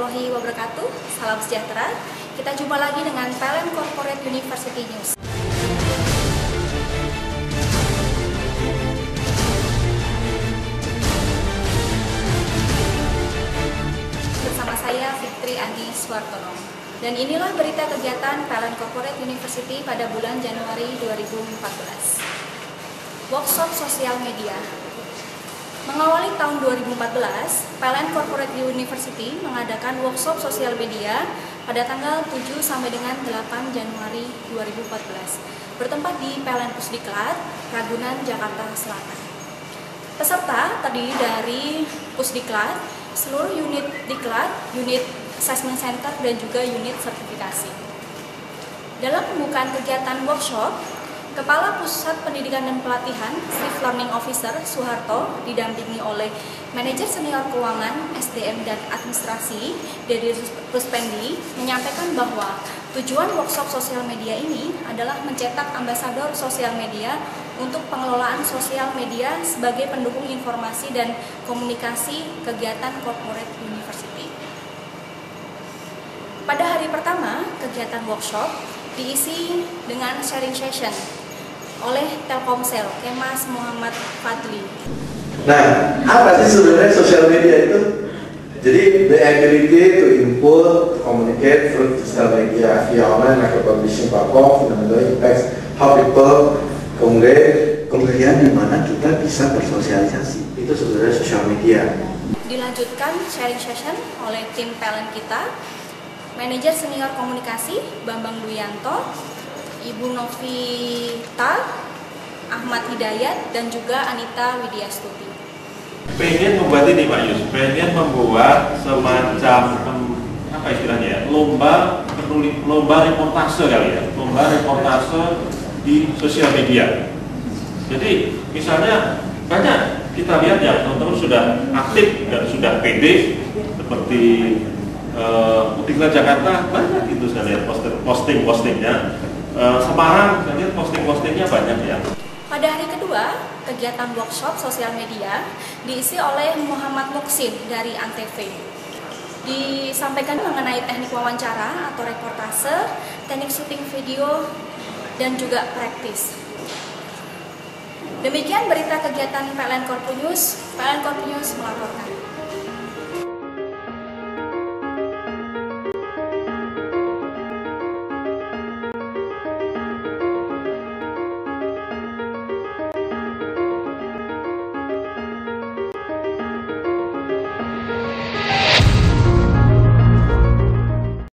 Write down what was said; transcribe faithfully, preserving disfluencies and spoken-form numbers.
warahmatullahi wabarakatuh. Salam sejahtera. Kita jumpa lagi dengan P L N Corporate University News. Bersama saya Fitri Andi Suartono. Dan inilah berita kegiatan P L N Corporate University pada bulan Januari dua ribu empat belas. Workshop sosial media. Mengawali tahun dua ribu empat belas, P L N Corporate University mengadakan workshop sosial media pada tanggal tujuh sampai dengan delapan Januari dua ribu empat belas, bertempat di P L N Pusdiklat, Ragunan, Jakarta Selatan. Peserta terdiri dari Pusdiklat, seluruh unit Diklat, unit Assessment Center, dan juga unit sertifikasi. Dalam pembukaan kegiatan workshop, Kepala Pusat Pendidikan dan Pelatihan, Chief Learning Officer Suharto, didampingi oleh Manajer Senior Keuangan, S D M dan Administrasi, Dedi Ruspendi, menyampaikan bahwa tujuan workshop sosial media ini adalah mencetak ambasador sosial media untuk pengelolaan sosial media sebagai pendukung informasi dan komunikasi kegiatan corporate university. Pada hari pertama, kegiatan workshop diisi dengan sharing session oleh Telkomsel, Kemas Muhammad Fadli. Nah, apa sih sebenarnya sosial media itu? Jadi, the ability to input, to communicate through social media via online micro publishing platform fundamentally impacts how people communicate. Kemudian di mana kita bisa bersosialisasi, itu sebenarnya sosial media. Dilanjutkan sharing session oleh tim P L N kita, Manajer Senior Komunikasi Bambang Duyanto, Ibu Novita, Ahmad Hidayat, dan juga Anita Widyastuti. Pengen membuat ini Pak Yus, pengen membuat semacam apa istilahnya ya, lomba penulis, lomba reportase kali ya, lomba reportase di sosial media. Jadi misalnya banyak kita lihat ya teman-teman sudah aktif dan sudah pede seperti Pusdiklat uh, Jakarta, banyak itu saya lihat posting-postingnya. Uh, Semarang, saya lihat posting-postingnya banyak ya. Pada hari kedua, kegiatan workshop sosial media diisi oleh Muhammad Muksin dari Antv. Disampaikan mengenai teknik wawancara atau reportase, teknik syuting video, dan juga praktis. Demikian berita kegiatan P L N Corpo News. P L N Corpo News melaporkan.